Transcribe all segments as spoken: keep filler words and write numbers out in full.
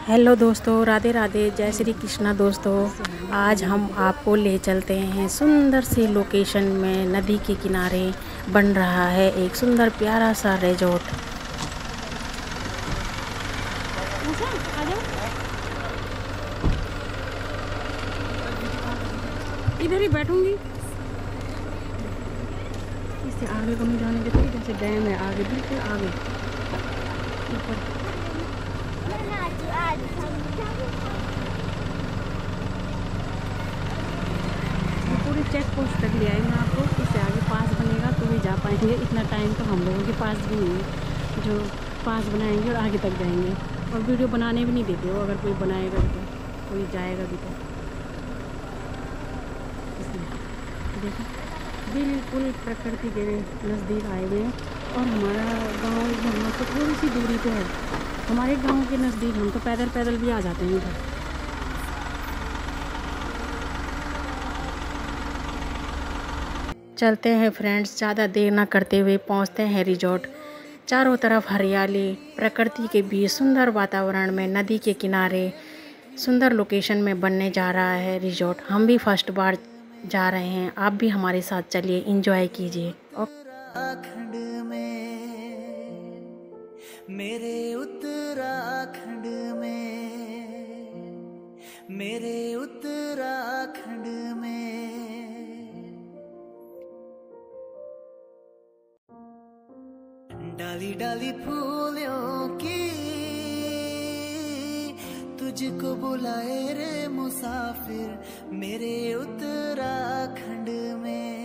Hello दोस्तों, राधे राधे, जय श्री कृष्णा। दोस्तों आज हम आपको ले चलते हैं सुंदर सी लोकेशन में। नदी के किनारे बन रहा है एक सुंदर प्यारा सा रिजॉर्ट। इधर ही बैठूंगी, इससे आगे को नहीं जाने देते। जैसे डैम है आगे, बिल्कुल आगे ऊपर। पूरी चेक पोस्ट तक ले आएंगे आपको। इससे आगे पास बनेगा तो भी जा पाएंगे। इतना टाइम तो हम लोगों के पास भी नहीं है जो पास बनाएंगे और आगे तक जाएंगे। और वीडियो बनाने भी नहीं देते हो, अगर कोई बनाएगा तो, कोई जाएगा भी तो। देखो बिल्कुल प्रकृति के नज़दीक आए हुए हैं। और हमारा गांव हम तो थोड़ी सी दूरी पे है। हमारे गांव के नज़दीक हम तो पैदल पैदल भी आ जाते हैं इधर। चलते हैं फ्रेंड्स, ज़्यादा देर ना करते हुए पहुंचते हैं रिजॉर्ट। चारों तरफ हरियाली, प्रकृति के बीच सुंदर वातावरण में, नदी के किनारे सुंदर लोकेशन में बनने जा रहा है रिजॉर्ट। हम भी फर्स्ट बार जा रहे हैं, आप भी हमारे साथ चलिए, एंजॉय कीजिए। उत्तराखंड में, मेरे उत्तराखंड में, मेरे उत्तराखंड में डाली डाली फूलों की तुझको बुलाए रे मुसाफिर, मेरे उत्तराखंड में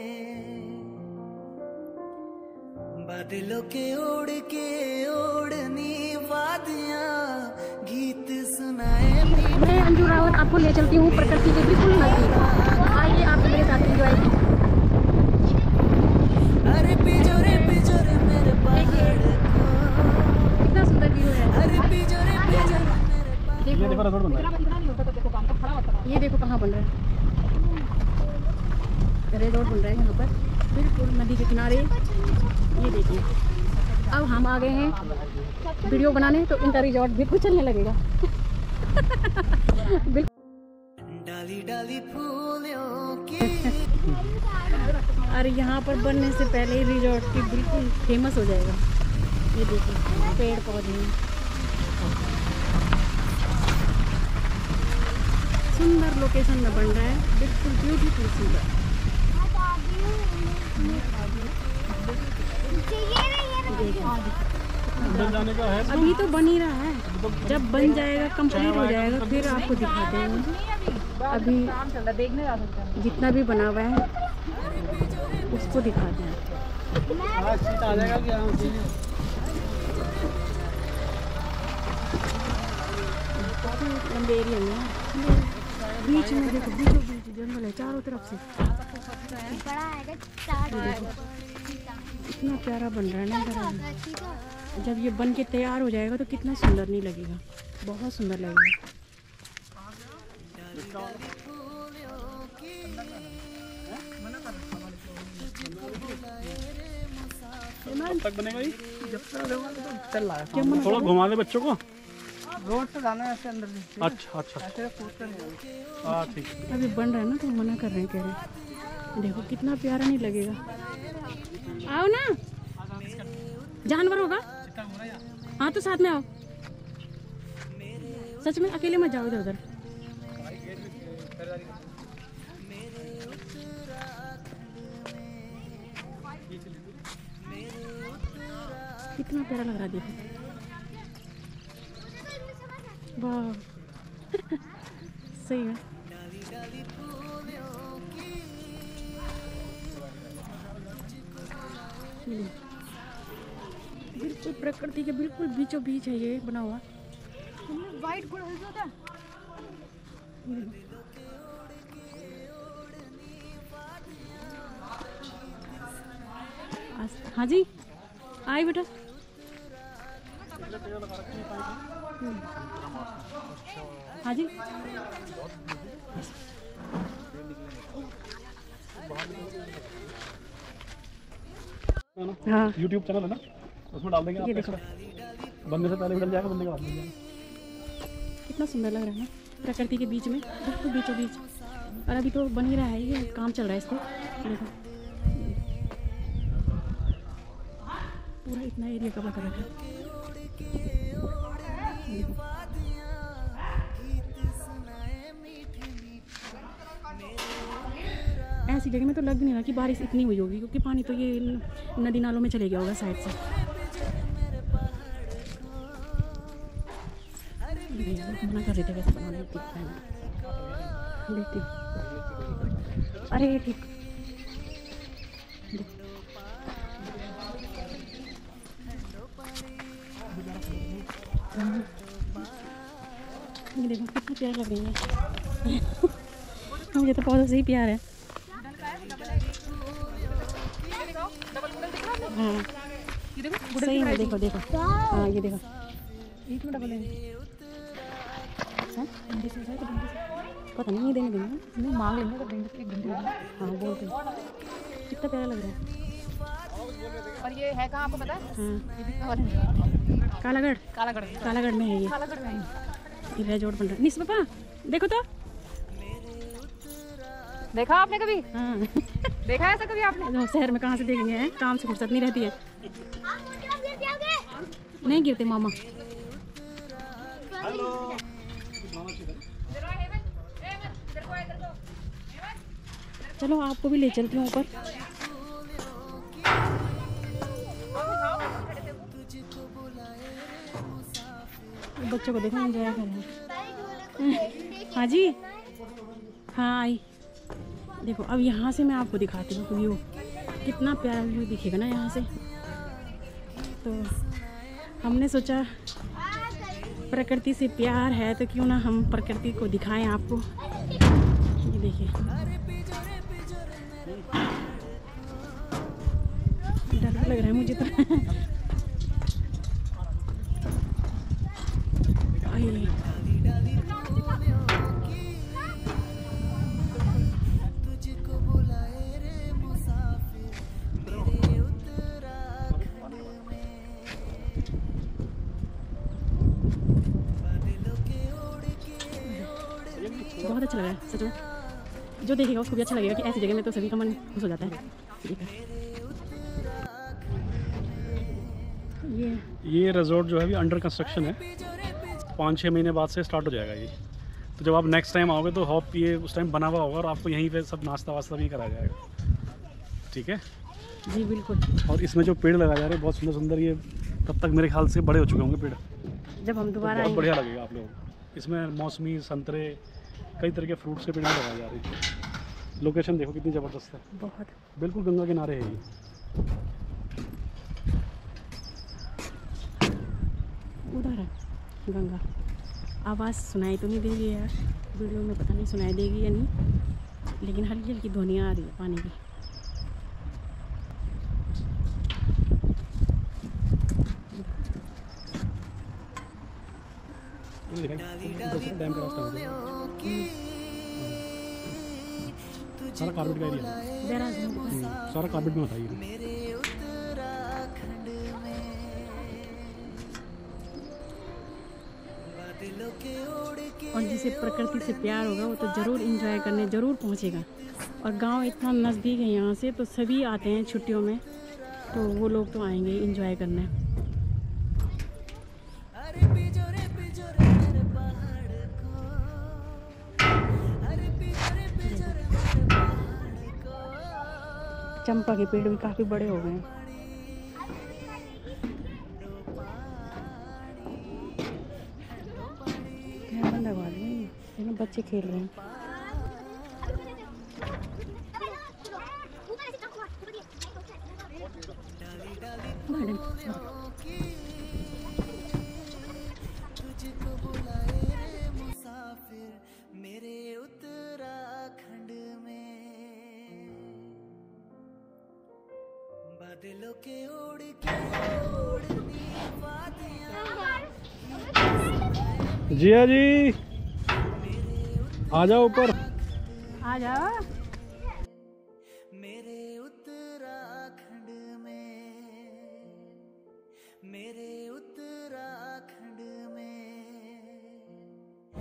बादलों के ओढ़ के ओढ़नी वादियां गीत सुनाए। मैं अंजू रावत आपको ले चलती हूँ प्रकृति के बिल्कुल नजदीक। आइए आप मेरे साथ एंजॉय कीजिए। अरे पिजोरे पिजोरे मेरे पहाड़ को, कितना सुंदर व्यू है। अरे पिजोरे पिजोरे मेरे पहाड़। देखो ये देखो कहाँ बन रहा है, रिजॉर्ट बन रहा है यहाँ पर बिल्कुल नदी के किनारे। ये देखिए, अब हम आ गए हैं वीडियो बनाने, तो इनका रिजॉर्ट बिल्कुल चलने लगेगा। डाली डाली फूलों की। और यहाँ पर बनने से पहले ही रिजॉर्ट की बिल्कुल फेमस हो जाएगा। ये देखिए पेड़ पौधे, सुंदर लोकेशन में बन रहा है, बिल्कुल ब्यूटीफुल सुंदर। अभी तो बन ही रहा है, जब बन जाएगा कंप्लीट हो जाएगा फिर आपको दिखाते हैं। अभी जितना भी बना हुआ है उसको दिखाते हैं। लंबे एरिया में बीच में देखो, बीचों बीच जंगल है चारों तरफ से। इतना प्यारा बन रहा है ना, जब ये बन के तैयार हो जाएगा तो कितना सुंदर नहीं लगेगा, बहुत सुंदर लगेगा। तक बनेगा ही जब तक चल रहा है। थोड़ा घुमा दे बच्चों को, रोड से जाना है ऐसे अंदर से। अच्छा अच्छा हाँ ठीक है। अभी बन रहा है ना तो मना कर रहे हैं, कह रहे हैं देखो कितना प्यारा नहीं लगेगा। आओ ना, जानवर होगा। हाँ तो साथ में आओ, सच में अकेले मत जाओ इधर उधर। कितना प्यारा लग रहा है, देखो वाह। सही है। बिल्कुल प्रकृति के बिल्कुल बीचों बीच है ये बना हुआ। वाइट गुड़ होता है। हाँ जी आई बेटा। हाँ जी हाँ यूट्यूब चैनल है ना, उसमें डाल देंगे। ये देखो बनने से पहले भी डल जाएगा, बनने के बाद डल जाएगा। कितना सुंदर लग रहा है ना, प्रकृति के बीच में, बिल्कुल बीचों बीच। और अभी तो बन ही रहा है, ये काम चल रहा है इसको। देखो पूरा इतना एरिया कवर कर रखा है। ऐसी जगह में तो लग भी नहीं रहा कि बारिश इतनी हुई होगी, क्योंकि पानी तो ये नदी नालों में चले गया होगा साइड से। मना कर रहे थे वैसे बनाने की, देखती हूँ। अरे ठीक, ये देखो कितना प्यार लग रही है। मुझे तो पौधों से ही प्यार है। हाँ सही है, देखो देखो, हाँ ये देखो, एक मिनट डबल है, पता नहीं देने देंगे, नहीं मांग लेंगे तो देंगे, एक घंटे। हाँ बोलते हैं, कितना प्यारा लग रहा है। और ये है कहाँ आपको पता है? हाँ कालागढ़, कालागढ़, कालागढ़ में है ये। कालागढ़ में ये रेजोर्ट बन रहा है। निस पापा देखो तो, देखा आपने कभी? हाँ देखा है ऐसा कभी आपने? जो शहर में कहाँ से देखेंगे हैं, काम से फुर्सत नहीं रहती है। नहीं गिरते मामा। चलो आपको भी ले चलती हूँ ऊपर। बच्चों को देखो एंजॉय कर रहे हैं। हाँ जी, हाँ आई। देखो अब यहाँ से मैं आपको दिखाती हूँ व्यू, कितना प्यारा व्यू दिखेगा ना यहाँ से। तो हमने सोचा प्रकृति से प्यार है तो क्यों ना हम प्रकृति को दिखाएं आपको। ये देखिए डर लग रहा है मुझे तो। बहुत अच्छा लग रहा है सच में, जो देखेगा उसको भी अच्छा लगेगा कि ऐसी जगह में तो सभी का मन खुश हो जाता है। ये ये रिजॉर्ट जो है अभी अंडर कंस्ट्रक्शन है, पाँच छः महीने बाद से स्टार्ट हो जाएगा ये। तो जब आप नेक्स्ट टाइम आओगे तो होप ये उस टाइम बना हुआ होगा और आपको यहीं पे सब नाश्ता वास्ता भी कराया जाएगा। ठीक है जी बिल्कुल। और इसमें जो पेड़ लगाए जा रहे हैं बहुत सुंदर सुंदर, ये तब तक मेरे ख्याल से बड़े हो चुके होंगे पेड़, जब हम दोबारा बहुत बढ़िया लगेगा आप लोगों को। इसमें मौसमी, संतरे, कई तरह के फ्रूट्स के पेड़ लगाए जा रहे हैं। लोकेशन देखो कितनी ज़बरदस्त है, बहुत बिल्कुल गंगा किनारे है ये। उधर है गंगा। आवाज़ सुनाई तो नहीं देगी यार वीडियो में, पता नहीं सुनाई देगी या नहीं, लेकिन हल्की हल्की ध्वनियाँ आ रही है पानी की। डैम का रास्ता है, सारा कार्बेट का एरिया है, सारा कार्बेट में होता है ये। और जिसे प्रकृति से प्यार होगा वो तो ज़रूर एंजॉय करने ज़रूर पहुंचेगा। और गांव इतना नज़दीक है यहाँ से, तो सभी आते हैं छुट्टियों में, तो वो लोग तो आएंगे एंजॉय करने। चंपा के पेड़ भी काफ़ी बड़े हो गए हैं। बंद आवाज में, लेकिन बच्चे खेल रहे हैं। मेरे उत्तराखंड में बादलों के ओढ़ के ओढ़ती वादियां। जिया जी आ जाओ ऊपर, आ जाओ। मेरे उत्तराखंड में, मेरे उत्तराखंड में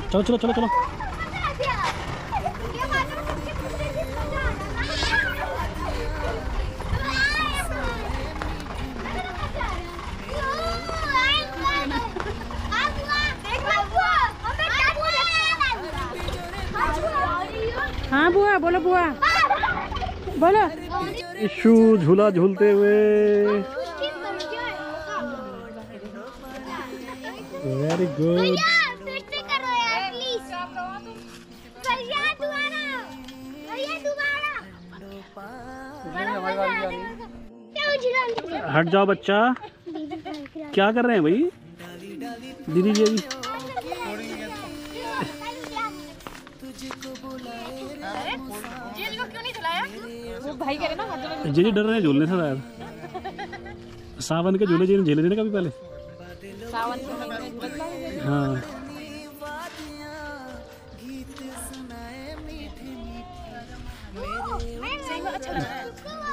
चलो चलो चलो चलो। हाँ बुआ, बोलो बुआ, बोलो। इशू झूला झूलते हुए। Very good. हट जाओ बच्चा, क्या कर रहे हैं भाई दीदी जी? अभी वो भाई कह रहे ना हर जगह जी डर रहे हैं झूलने से शायद। सावन के झूले जी झेले थे ना कभी पहले? सावन में हाँ। अच्छा लग रहा है।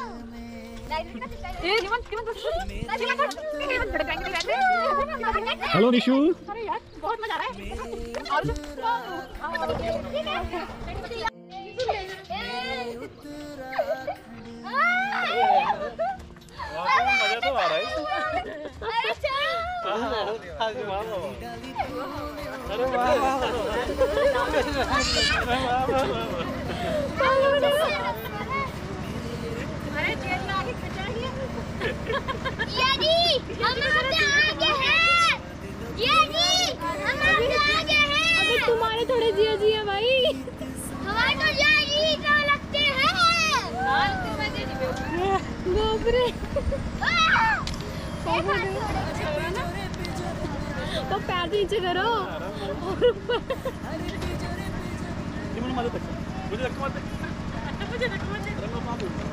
ए जीवन जीवन जीवन भड़काएंगे वैसे। हेलो निशु। अरे यार बहुत मजा आ रहा है। और मजा तो आ रहा है। अरे जेल में आगे खचा दिया। यानी हम आपसे आगे हैं। यानी हम आपसे आगे हैं। अबे तुम्हारे थोड़े जिया जिया भाई। हमारे तो यानी क्या लगते हैं। बाप रे। तो पैर नीचे करो। मुझे धक्का मत दे। मुझे धक्का मत दे।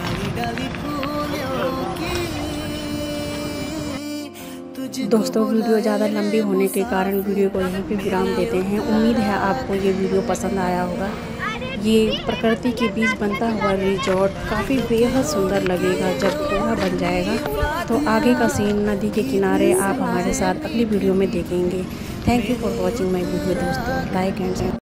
दोस्तों वीडियो ज़्यादा लंबी होने के कारण वीडियो को यहीं पे विराम देते हैं। उम्मीद है आपको ये वीडियो पसंद आया होगा। ये प्रकृति के बीच बनता हुआ रिजॉर्ट काफ़ी बेहद सुंदर लगेगा जब पूरा बन जाएगा। तो आगे का सीन नदी के किनारे आप हमारे साथ अगली वीडियो में देखेंगे। Thank you for watching my video दोस्तों। Like and